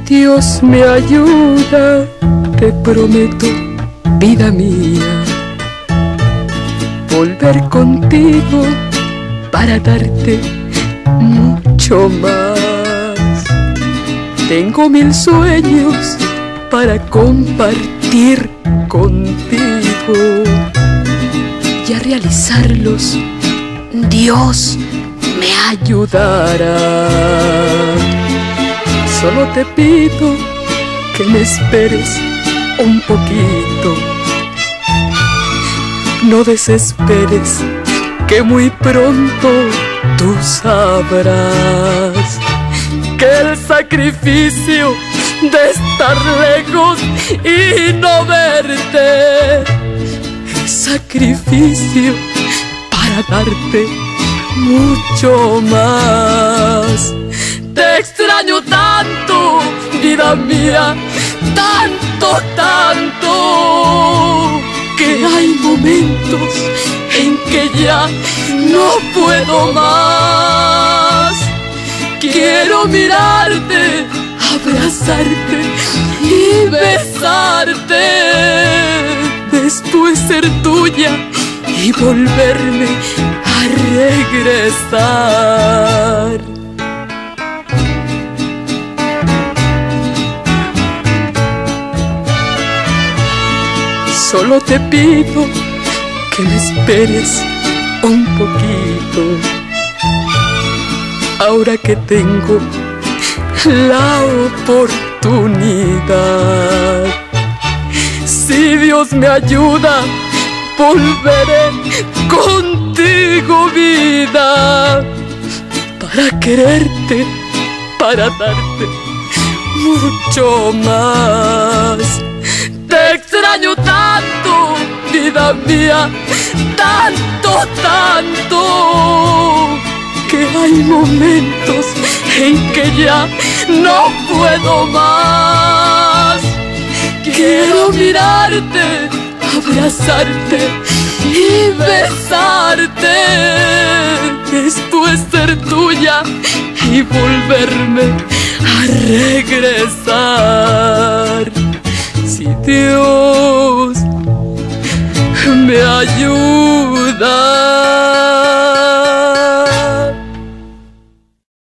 Dios me ayuda, te prometo, vida mía, volver contigo para darte mucho más. Tengo 1000 sueños para compartir contigo y a realizarlos Dios me ayudará. Solo te pido que me esperes un poquito. No desesperes, que muy pronto tú sabrás que el sacrificio de estar lejos y no verte es sacrificio para darte mucho más. Te extraño tanto, vida mía, tanto, tanto, que hay momentos en que ya no puedo más. Quiero mirarte, abrazarte y besarte, después ser tuya y volverme a regresar. Solo te pido que me esperes un poquito, ahora que tengo la oportunidad. Si Dios me ayuda, volveré contigo, vida, para quererte, para darte mucho más. Te extraño tanto, vida mía, tanto, tanto, que hay momentos en que ya no puedo más. Quiero mirarte, abrazarte y besarte, después ser tuya y volverme a regresar. Si Dios